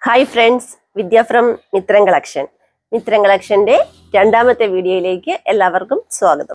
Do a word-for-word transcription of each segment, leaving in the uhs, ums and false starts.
Hi friends, Vidya from Mitran Collection. Mitran Collection Day, രണ്ടാമത്തെ വീഡിയോയിലേക്ക് എല്ലാവർക്കും സ്വാഗതം.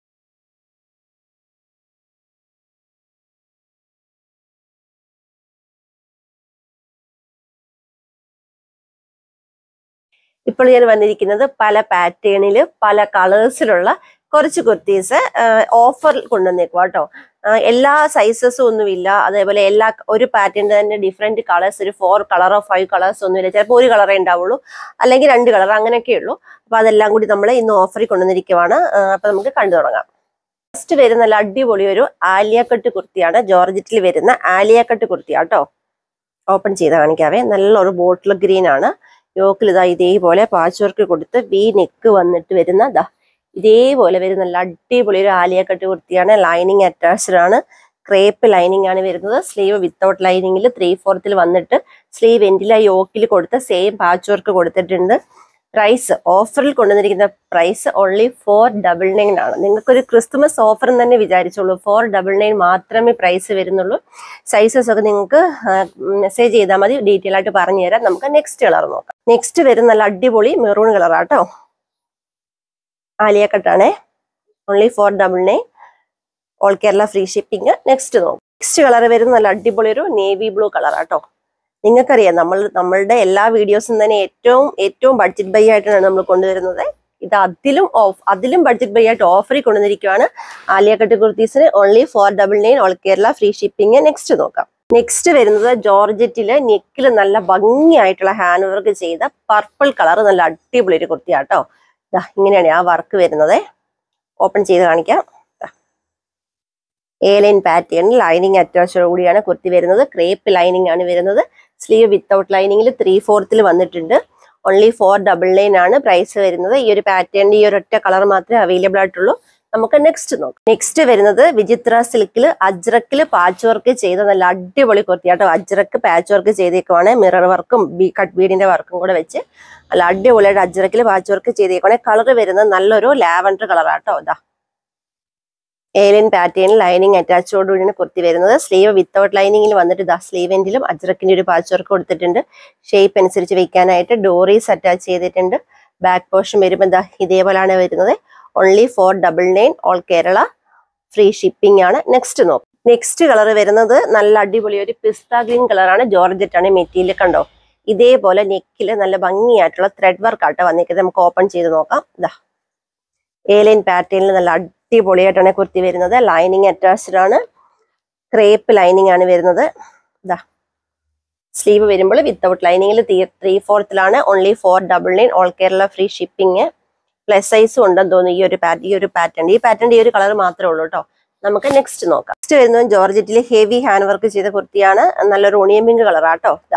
ഇപ്പോൾ ഞാൻ വന്നിരിക്കുന്നത് പല പാറ്റേണിൽ പല കളേഴ്സിലുള്ള കുറച്ച് കുർത്തീസ് ഓഫർ കൊണ്ടുവന്നേക്കുവാ കേട്ടോ. എല്ലാ സൈസസും ഒന്നുമില്ല, അതേപോലെ എല്ലാ ഒരു പാറ്റേണിന്റെ തന്നെ ഡിഫറെന്റ് കളേഴ്സ്, ഒരു ഫോർ കളറോ ഫൈവ് കളേഴ്സ് ഒന്നുമില്ല, ചിലപ്പോൾ ഒരു കളറേ ഉണ്ടാവുള്ളൂ, അല്ലെങ്കിൽ രണ്ട് കളർ, അങ്ങനെയൊക്കെ ഉള്ളൂ. അപ്പൊ അതെല്ലാം കൂടി നമ്മൾ ഇന്ന് ഓഫറിൽ കൊണ്ടുവന്നിരിക്കുവാണ്. അപ്പൊ നമുക്ക് കണ്ടു തുടങ്ങാം. ഫസ്റ്റ് വരുന്ന നല്ല അടിപൊളി ഒരു ആലിയ കട്ട് കുർത്തിയാണ്, ജോർജറ്റിൽ വരുന്ന ആലിയ കട്ട് കുർത്തിയാണ് കേട്ടോ. ഓപ്പൺ ചെയ്ത് കാണിക്കാവേ. നല്ലൊരു ബോട്ടിൽ ഗ്രീൻ ആണ്. യോക്കിൽ ഇതാ ഇതേപോലെ പാച്ച് വർക്ക് കൊടുത്ത് വി നെക്ക് വന്നിട്ട് വരുന്ന ദാ ഇതേപോലെ വരുന്ന നല്ല അടിപൊളി ഒരു ആലിയ കട്ട് കുർത്തിയാണ്. ലൈനിങ് അറ്റാച്ച്ഡ് ആണ്, ക്രേപ്പ് ലൈനിങ് ആണ് വരുന്നത്. സ്ലീവ് വിത്തൗട്ട് ലൈനിങ്ങിൽ ത്രീ ഫോർത്തിൽ വന്നിട്ട് സ്ലീവ് എൻഡിലെ യോക്കിൽ കൊടുത്ത് സെയിം പാച്ച് വർക്ക് കൊടുത്തിട്ടുണ്ട്. പ്രൈസ് ഓഫറിൽ കൊണ്ടുവന്നിരിക്കുന്ന price only four double nine ആണ്. നിങ്ങൾക്കൊരു ക്രിസ്തുമസ് ഓഫർ എന്ന് തന്നെ വിചാരിച്ചോളൂ. ഫോർ ഡബിൾ നയൻ മാത്രമേ പ്രൈസ് വരുന്നുള്ളൂ. സൈസസ് ഒക്കെ നിങ്ങൾക്ക് മെസ്സേജ് ചെയ്താൽ മതി, ഡീറ്റെയിൽ ആയിട്ട് പറഞ്ഞു തരാം. നമുക്ക് നെക്സ്റ്റ് കളർ നോക്കാം. നെക്സ്റ്റ് വരുന്ന നല്ല അടിപൊളി മെറൂൺ കളറാട്ടോ, ആലിയ കട്ടാണേ. Only four double nine, all Kerala free shipping. Next നോക്കാം. നെക്സ്റ്റ് കളർ വരുന്ന നല്ല അടിപൊളി ഒരു നേവി ബ്ലൂ കളറാട്ടോ. നിങ്ങൾക്കറിയാം, നമ്മൾ നമ്മളുടെ എല്ലാ വീഡിയോസും തന്നെ ഏറ്റവും ഏറ്റവും ബഡ്ജറ്റ് ബൈ ആയിട്ടാണ് നമ്മൾ കൊണ്ടുവരുന്നത്. ഇത് അതിലും ഓഫ് അതിലും ബഡ്ജറ്റ് ബൈ ആയിട്ട് ഓഫറിൽ കൊണ്ടുവന്നിരിക്കുകയാണ്. ആലിയ കട്ട് കുർത്തീസിന് only four double nine, all Kerala free shipping. Next നോക്കാം. നെക്സ്റ്റ് വരുന്നത് ജോർജറ്റില് നെക്കിൽ നല്ല ഭംഗിയായിട്ടുള്ള ഹാൻഡ് വർക്ക് ചെയ്ത പർപ്പിൾ കളർ നല്ല അടിപൊളി ഒരു കുർത്തിയാട്ടോ. ഇതാ ഇങ്ങനെയാണ് ആ വർക്ക് വരുന്നത്. ഓപ്പൺ ചെയ്ത് കാണിക്കാം. എ ലൈൻ പാറ്റേൺ ലൈനിങ് അറ്റാച്ചോട് കൂടിയാണ് കുർത്തി വരുന്നത്. ക്രേപ്പ് ലൈനിങ് ആണ് വരുന്നത്. സ്ലീവ് വിത്തൗട്ട് ലൈനിങ്ങിൽ ത്രീ ഫോർത്തിൽ വന്നിട്ടുണ്ട്. ഓൺലി ഫോർ ഡബിൾ നയൻ ആണ് പ്രൈസ് വരുന്നത്. ഈ ഒരു പാറ്റേണിന്റെ ഈ ഒരു ഒറ്റ കളർ മാത്രമേ അവൈലബിൾ ആയിട്ടുള്ളൂ. നമുക്ക് നെക്സ്റ്റ് നോക്കാം. നെക്സ്റ്റ് വരുന്നത് വിചിത്ര സിൽക്കിൽ അജ്രക്കിൽ പാച്ച് വർക്ക് ചെയ്ത നല്ല അടിപൊളി കുർത്തിയാട്ടോ. അജ്രക്ക് പാച്ച് വർക്ക് ചെയ്തേക്കുവാണ്, മിറർ വർക്കും കട്ട് ബീഡിന്റെ വർക്കും കൂടെ വെച്ച് നല്ല അടിപൊളിയായിട്ട് അജ്രക്കിൽ പാച്ച് വർക്ക് ചെയ്തേക്കുവാണ്. കളർ വരുന്നത് നല്ലൊരു ലാവൻഡർ കളറാട്ടോ. ഇതാ ഏലിയൻ പാറ്റേണിൽ ലൈനിങ് അറ്റാച്ചോട് കൂടിയാണ് കുർത്തി വരുന്നത്. സ്ലീവ് വിത്തൗട്ട് ലൈനിങ്ങിൽ വന്നിട്ട് ദാ സ്ലീവ് എൻഡിലും അജ്രക്കിന്റെ ഒരു പാച്ച് വർക്ക് കൊടുത്തിട്ടുണ്ട്. ഷേപ്പ് അനുസരിച്ച് വെക്കാനായിട്ട് ഡോറീസ് അറ്റാച്ച് ചെയ്തിട്ടുണ്ട്. ബാക്ക് പോർഷൻ വരുമ്പോൾ ദാ ഇതേപോലെയാണ് വരുന്നത്. Only four double nine, all Kerala free shipping ആണ്. നെക്സ്റ്റ് നോക്കാം. നെക്സ്റ്റ് കളർ വരുന്നത് നല്ല അടിപൊളി ഒരു പിസ്ത ഗ്രീൻ കളറാണ്. ജോർജറ്റ് ആണ് മെറ്റീരിയൽ. കണ്ടോ, ഇതേപോലെ നെക്കിൽ നല്ല ഭംഗിയായിട്ടുള്ള ത്രെഡ് വർക്ക് ആട്ടോ വന്നിരിക്കുന്നത്. നമുക്ക് ഓപ്പൺ ചെയ്ത് നോക്കാം. ഇതാ ഏലൈൻ പാറ്റേണിൽ നല്ല അടിപൊളിയായിട്ടാണ് കുർത്തി വരുന്നത്. ലൈനിങ് അറ്റാച്ച്ഡ് ആണ്, ക്രേപ്പ് ലൈനിങ് ആണ് വരുന്നത്. ഇതാ സ്ലീവ് വരുമ്പോൾ വിത്തൗട്ട് ലൈനിങ്ങിൽ ത്രീ ഫോർത്തിലാണ്. Only four double nine, all Kerala free shipping. Plus സൈസും ഉണ്ടെന്ന് തോന്നുന്നു ഈ ഒരു പാറ്റ് ഈ ഒരു പാറ്റേൺ ഈ പാറ്റേൺ ഈ ഒരു കളർ മാത്രമേ ഉള്ളൂ കേട്ടോ. നമുക്ക് നെക്സ്റ്റ് നോക്കാം. നെക്സ്റ്റ് വരുന്നത് ജോർജറ്റിൽ ഹെവി ഹാൻഡ് വർക്ക് ചെയ്ത കുർത്തിയാണ്. നല്ലൊരു ഓണിയൻ പിങ്ക് കളറാട്ടോ. ഇതാ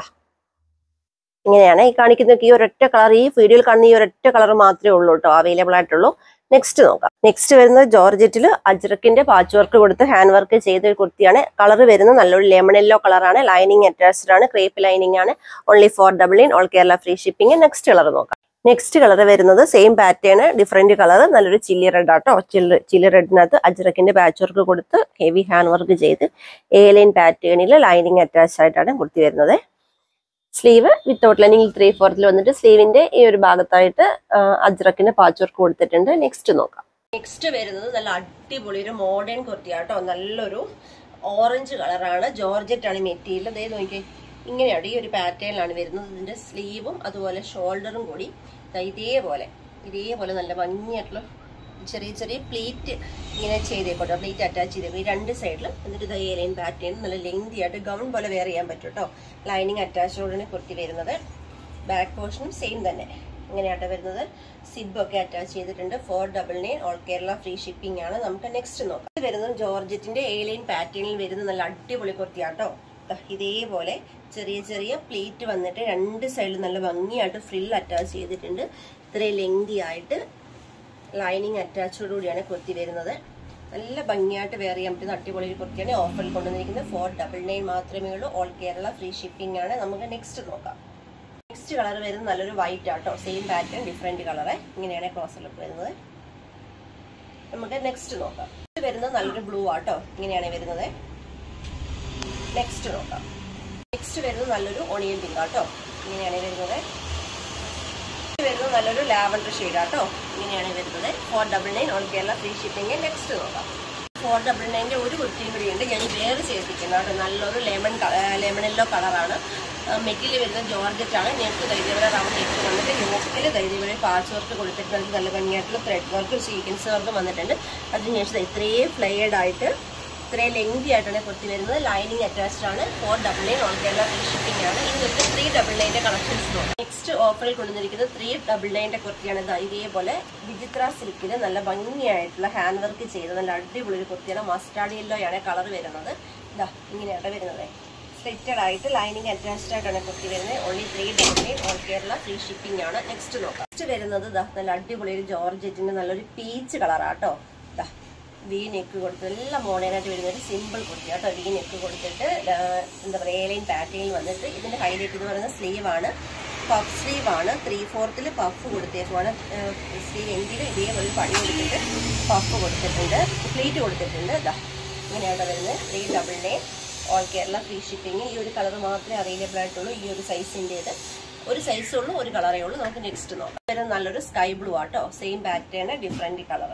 ഇങ്ങനെയാണ് ഈ കാണിക്കുന്ന ഈ ഒരൊറ്റ കളർ, ഈ വീഡിയോയിൽ കാണുന്ന ഈ ഒരൊറ്റ കളർ മാത്രമേ ഉള്ളൂ കേട്ടോ അവൈലബിൾ ആയിട്ടുള്ളൂ. നെക്സ്റ്റ് നോക്കാം. നെക്സ്റ്റ് വരുന്നത് ജോർജറ്റിൽ അജ്രക്കിന്റെ പാച്ച് വർക്ക് കൊടുത്ത് ഹാൻഡ് വർക്ക് ചെയ്ത ഒരു കുർത്തിയാണ്. കളർ വരുന്നത് നല്ലൊരു ലെമൺ യെല്ലോ കളറാണ്. ലൈനിങ് അറ്റാച്ച്ഡ് ആണ്, ക്രേപ്പ് ലൈനിങ് ആണ്. Only four double nine, all Kerala free shipping. Next colour നോക്കാം. നെക്സ്റ്റ് കളർ വരുന്നത് സെയിം പാറ്റേൺ, ഡിഫറെന്റ് കളർ, നല്ലൊരു ചില്ലി റെഡ് ആട്ടോ. ചില്ലി ചില്ലി റെഡിനകത്ത് അജ്രക്കിന്റെ പാച്ച് വർക്ക് കൊടുത്ത് ഹെവി ഹാൻഡ് വർക്ക് ചെയ്ത് എ ലൈൻ പാറ്റേണിൽ ലൈനിങ് അറ്റാച്ച് ആയിട്ടാണ് കുർത്തി വരുന്നത്. സ്ലീവ് വിത്തൗട്ട് ലൈനിങ് ത്രീ ഫോർത്തിൽ വന്നിട്ട് സ്ലീവിന്റെ ഈ ഒരു ഭാഗത്തായിട്ട് അജ്രക്കിന്റെ പാച്ച് വർക്ക് കൊടുത്തിട്ടുണ്ട്. നെക്സ്റ്റ് നോക്കാം. നെക്സ്റ്റ് വരുന്നത് നല്ല അടിപൊളി ഒരു മോഡേൺ കുർത്തിയാട്ടോ. നല്ലൊരു ഓറഞ്ച് കളറാണ്. ജോർജറ്റ് ആണ് മെറ്റീരിയൽ. അതേ നോക്കിയേ, ഇങ്ങനെയാണ് ഈ ഒരു പാറ്റേണിലാണ് വരുന്നത്. ഇതിന്റെ സ്ലീവും അതുപോലെ ഷോൾഡറും കൂടി ഇതേപോലെ ഇതേപോലെ നല്ല ഭംഗിയായിട്ടുള്ള ചെറിയ ചെറിയ പ്ലീറ്റ് ഇങ്ങനെ ചെയ്തേക്കോട്ടോ. പ്ലീറ്റ് അറ്റാച്ച് ചെയ്തേക്കും ഈ രണ്ട് സൈഡിലും. എന്നിട്ട് ഇത് ഏലൈൻ പാറ്റേൺ നല്ല ലെങ്തി ആയിട്ട് ഗൗൺ പോലെ വെയർ ചെയ്യാൻ പറ്റും കേട്ടോ. ലൈനിങ് അറ്റാച്ചോടാണ് കുർത്തി വരുന്നത്. ബാക്ക് പോർഷനും സെയിം തന്നെ ഇങ്ങനെയാട്ടോ വരുന്നത്. സിബ് ഒക്കെ അറ്റാച്ച് ചെയ്തിട്ടുണ്ട്. Four double nine, all Kerala free shipping ആണ്. നമുക്ക് നെക്സ്റ്റ് നോക്കാം. ഇത് വരുന്നത് ജോർജറ്റിന്റെ ഏലൈൻ പാറ്റേണിൽ വരുന്ന നല്ല അടിപൊളി കുർത്തിയാട്ടോ. ഇതേപോലെ ചെറിയ ചെറിയ പ്ലീറ്റ് വന്നിട്ട് രണ്ട് സൈഡിൽ നല്ല ഭംഗിയായിട്ട് ഫ്രിൽ അറ്റാച്ച് ചെയ്തിട്ടുണ്ട്. ഇത്രയും ലെങ്തി ആയിട്ട് ലൈനിങ് അറ്റാച്ചോട് കൂടിയാണ് കുർത്തി വരുന്നത്. നല്ല ഭംഗിയായിട്ട് വെയർ ചെയ്യാൻ പറ്റുന്ന അടിപൊളി ഒരു കുർത്തിയാണ്. ഓഫറിൽ കൊണ്ടുവന്നിരിക്കുന്നത് ഫോർ ഡബിൾ നയൻ മാത്രമേ ഉള്ളൂ. ഓൾ കേരള ഫ്രീ ഷിപ്പിംഗ് ആണ്. നമുക്ക് നെക്സ്റ്റ് നോക്കാം. നെക്സ്റ്റ് കളർ വരുന്നത് നല്ലൊരു വൈറ്റ് ആട്ടോ. Same pattern, different colour. ഇങ്ങനെയാണ് ക്ലോസ് ലുക്ക് വരുന്നത്. നമുക്ക് നെക്സ്റ്റ് നോക്കാം. ഇത് വരുന്നത് നല്ലൊരു ബ്ലൂ ആട്ടോ. ഇങ്ങനെയാണ് വരുന്നത്. നെക്സ്റ്റ് നോക്കാം. നെക്സ്റ്റ് വരുന്നത് നല്ലൊരു ഓണിയൻ പിങ്ക് ആട്ടോ. ഇങ്ങനെയാണ് വരുന്നത്. വരുന്നത് നല്ലൊരു ലാവൻഡർ ഷെയ്ഡാട്ടോ. ഇങ്ങനെയാണ് വരുന്നത്. Four double nine all Kerala free shipping. Next നോക്കാം. ഫോർ ഡബിൾ നയൻ്റെ ഒരു കുർത്തിയും കൂടി ഉണ്ട്. ഞാൻ വേറെ ചേർത്തിക്കുന്നത് കേട്ടോ. നല്ലൊരു ലെമൺ ലെമൺ യെല്ലോ കളറാണ്. മെറ്റിൽ വരുന്ന ജോർജറ്റ് ആണ്. നെക്ക് ദൈവവരെ റൗണ്ട് നെക്ക് വന്നിട്ട് യോക്കിൽ ദൈവവരെ പാച്ച് വർക്ക് കൊടുത്തിട്ട് നല്ല ഭംഗിയായിട്ടുള്ള ത്രെഡ് വർക്കും സീക്വൻസ് വർക്കും വന്നിട്ടുണ്ട്. അതിനുശേഷം ഇത്രയും ഫ്ലെയർഡ് ആയിട്ട് ഇത്രയും ലെങ്തി ആയിട്ടാണ് കുർത്തി വരുന്നത്. ലൈനിങ് അറ്റാച്ച്ഡ് ആണ്. Four double nine all Kerala free shipping ആണ്. ഇന്നത്തെ ത്രീ ഡബിൾ നയൻ്റെ കളക്ഷൻസ് നോക്കാം. നെക്സ്റ്റ് ഓഫറിൽ കൊണ്ടുവന്നിരിക്കുന്നത് ത്രീ ഡബിൾ നയൻ്റെ കുർത്തിയാണ്. ഇതേപോലെ വിചിത്ര സിൽക്കിൽ നല്ല ഭംഗിയായിട്ടുള്ള ഹാൻഡ് വർക്ക് ചെയ്ത് നല്ല അടിപൊളി ഒരു കുർത്തിയാണ്. മസ്റ്റാർഡ് യെല്ലോ ആണ് കളർ വരുന്നത്. ഇതാ ഇങ്ങനെയാണ് വരുന്നത്. സ്ലിറ്റഡ് ആയിട്ട് ലൈനിങ് അറ്റാച്ച്ഡ് ആയിട്ടാണ് കുർത്തി വരുന്നത്. Only three double nine all Kerala free shipping ആണ്. നെക്സ്റ്റ് നോക്കാം. നെക്സ്റ്റ് വരുന്നത് ഇതാ നല്ല അടിപൊളി ഒരു ജോർജറ്റിന്റെ നല്ലൊരു പീച്ച് കളറാട്ടോ. ഇതാ വി നെക്ക് കൊടുത്ത് എല്ലാം മോഡേണായിട്ട് വരുന്ന ഒരു സിമ്പിൾ കുർത്തി കേട്ടോ. വി നെക്ക് കൊടുത്തിട്ട് എന്താ പറയുക എ ലൈൻ പാറ്റേണിൽ വന്നിട്ട് ഇതിന്റെ ഹൈലൈറ്റ് എന്ന് പറയുന്നത് സ്ലീവ് ആണ്. പഫ് സ്ലീവ് ആണ്. ത്രീ ഫോർത്തിൽ പഫ് കൊടുത്തേക്കുവാണ്. സ്ലീവ് എങ്കിലും ഇതേപോലെ പണി കൊടുത്തിട്ട് പഫ് കൊടുത്തിട്ടുണ്ട്. പ്ലീറ്റ് കൊടുത്തിട്ടുണ്ട്. ഇതാ ഇങ്ങനെയാണ് വരുന്നത്. Three double nine all Kerala free shipping. ഈ ഒരു കളർ മാത്രമേ അവൈലബിൾ ആയിട്ടുള്ളൂ. ഈ ഒരു സൈസിൻ്റെത് ഒരു സൈസേ ഉള്ളൂ, ഒരു കളറേ ഉള്ളൂ. നമുക്ക് നെക്സ്റ്റ് നോക്കാം. വരുന്നത് നല്ലൊരു സ്കൈ ബ്ലൂ ആട്ടോ. Same pattern different colour.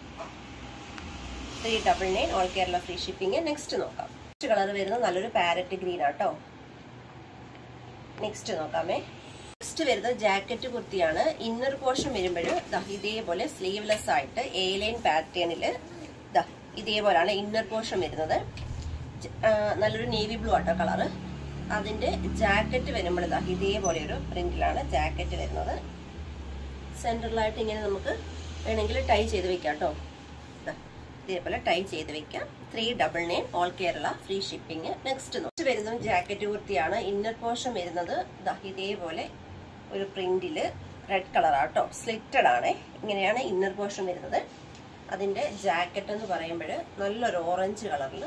Three double nine all Kerala free shipping. Next നോക്കാം. നെക്സ്റ്റ് കളർ വരുന്നത് നല്ലൊരു പാരറ്റ് ഗ്രീൻ ആട്ടോ. നെക്സ്റ്റ് നോക്കാമേ. നെക്സ്റ്റ് വരുന്നത് ജാക്കറ്റ് കുർത്തിയാണ്. ഇന്നർ പോർഷൻ വരുമ്പോൾ ഇതേപോലെ സ്ലീവ്ലെസ് ആയിട്ട് എ ലൈൻ പാറ്റേണിൽ ഇതേപോലെയാണ് ഇന്നർ പോർഷൻ വരുന്നത്. നല്ലൊരു നേവി ബ്ലൂ ആട്ടോ കളറ്. അതിന്റെ ജാക്കറ്റ് വരുമ്പോൾ ഇതാ ഇതേപോലെ ഒരു പ്രിന്റിലാണ് ജാക്കറ്റ് വരുന്നത്. സെന്ററിലായിട്ട് ഇങ്ങനെ നമുക്ക് വേണമെങ്കിൽ ടൈ ചെയ്ത് വെക്കാം കേട്ടോ. ഇതേപോലെ ടൈ ചെയ്ത് വെക്കാം. Three double nine all Kerala free shipping. Next next വരുന്നത് ജാക്കറ്റ് കുർത്തിയാണ്. ഇന്നർ പോർഷൻ വരുന്നത് ഇതേപോലെ ഒരു പ്രിന്റില് റെഡ് കളറാട്ടോ. സ്ലിറ്റഡ് ആണ്. ഇങ്ങനെയാണ് ഇന്നർ പോർഷൻ വരുന്നത്. അതിന്റെ ജാക്കറ്റ് എന്ന് പറയുമ്പോൾ നല്ലൊരു ഓറഞ്ച് കളറിൽ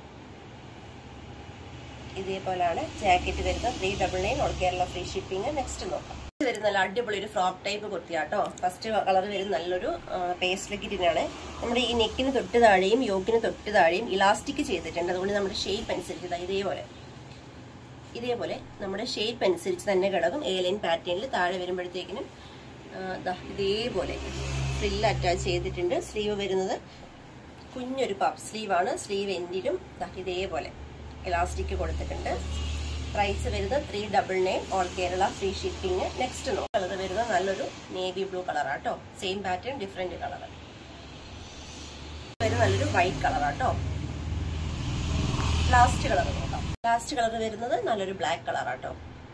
ഇതേപോലെയാണ് ജാക്കറ്റ് വരുന്നത്. Three double nine all Kerala free shipping. Next നോക്കാം. വരുന്ന നല്ല അടിപൊളി ഒരു ഫ്രോക്ക് ടൈപ്പ് കുർത്തിയാട്ടോ. ഫസ്റ്റ് കളർ വരുന്ന നല്ലൊരു പേസ്ട്രി ഗ്രീനാണ്. നമ്മുടെ ഈ നെക്കിന് തൊട്ട് താഴെയും യോക്കിന് തൊട്ട് താഴെയും ഇലാസ്റ്റിക് ചെയ്തിട്ടുണ്ട്. അതുകൊണ്ട് നമ്മുടെ ഷേപ്പ് അനുസരിച്ച് ഇതേപോലെ ഇതേപോലെ നമ്മുടെ ഷേപ്പ് അനുസരിച്ച് തന്നെ കിടക്കും. എ ലൈൻ പാറ്റേണിൽ താഴെ വരുമ്പോഴത്തേക്കിനും ഇതേപോലെ ഫ്രില്ല് അറ്റാച്ച് ചെയ്തിട്ടുണ്ട്. സ്ലീവ് വരുന്നത് കുഞ്ഞൊരു പഫ് സ്ലീവാണ്. സ്ലീവ് എൻഡിലും ഇതേപോലെ ഇലാസ്റ്റിക് കൊടുത്തിട്ടുണ്ട്. പ്രൈസ് വരുന്നത് three double nine all Kerala free shipping. Next നോ കളർ വരുന്നത് നല്ലൊരു നേവി ബ്ലൂ കളറാട്ടോ. Same pattern different colour. വരുന്നത് നല്ലൊരു വൈറ്റ് കളറാട്ടോ. ലാസ്റ്റ് കളർ നോക്കാം. ലാസ്റ്റ് കളർ വരുന്നത് നല്ലൊരു ബ്ലാക്ക് കളറാട്ടോ.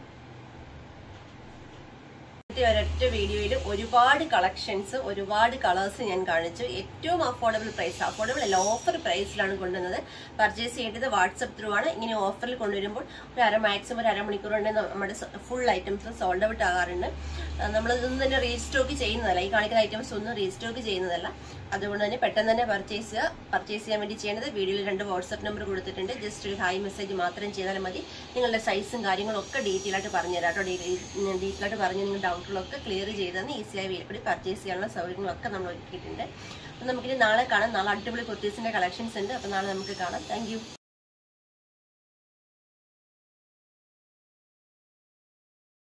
ഒരൊറ്റ വീഡിയോയിൽ ഒരുപാട് കളക്ഷൻസ് ഒരുപാട് കളേഴ്സ് ഞാൻ കാണിച്ചു. ഏറ്റവും അഫോർഡബിൾ പ്രൈസ്, അഫോർഡബിൾ അല്ല ഓഫർ പ്രൈസിലാണ് കൊണ്ടുവന്നത്. പർച്ചേസ് ചെയ്യേണ്ടത് വാട്സപ്പ് ത്രൂ ആണ്. ഇങ്ങനെ ഓഫറിൽ കൊണ്ടുവരുമ്പോൾ ഒരു അര മാക്സിമം ഒരു അരമണിക്കൂർ കൊണ്ട് നമ്മുടെ ഫുൾ ഐറ്റംസ് സോൾഡ് ഔട്ട് ആകാറുണ്ട്. നമ്മളിതൊന്നും തന്നെ റീസ്റ്റോക്ക് ചെയ്യുന്നതല്ല. ഈ കാണിക്കുന്ന ഐറ്റംസ് ഒന്നും റീസ്റ്റോക്ക് ചെയ്യുന്നതല്ല. അതുകൊണ്ട് തന്നെ പെട്ടെന്ന് തന്നെ പർച്ചേസ് ചെയ്യുക. പർച്ചേസ് ചെയ്യാൻ വേണ്ടി ചെയ്യേണ്ടത് വീഡിയോയിൽ രണ്ട് വാട്സ്ആപ്പ് നമ്പർ കൊടുത്തിട്ടുണ്ട്. ജസ്റ്റ് ഒരു ഹായ് മെസ്സേജ് മാത്രം ചെയ്താൽ മതി. നിങ്ങളുടെ സൈസും കാര്യങ്ങളും ഒക്കെ ഡീറ്റെയിൽ ആയിട്ട് പറഞ്ഞു തരാം കേട്ടോ. ഡീറ്റെയിൽ ആയിട്ട് പറഞ്ഞ് നിങ്ങൾ ഡൗട്ടുകളൊക്കെ ക്ലിയർ ചെയ്തെന്ന് ഈസിയായി വീട്ടിൽ പർച്ചേസ് ചെയ്യാനുള്ള സൗകര്യങ്ങളൊക്കെ നമ്മൾ ഒരുക്കിയിട്ടുണ്ട്. അപ്പം നമുക്കിനി നാളെ കാണാം. നാളെ അടിപൊളി കുർത്തീസിന്റെ കളക്ഷൻസ് ഉണ്ട്. അപ്പം നാളെ നമുക്ക് കാണാം. താങ്ക്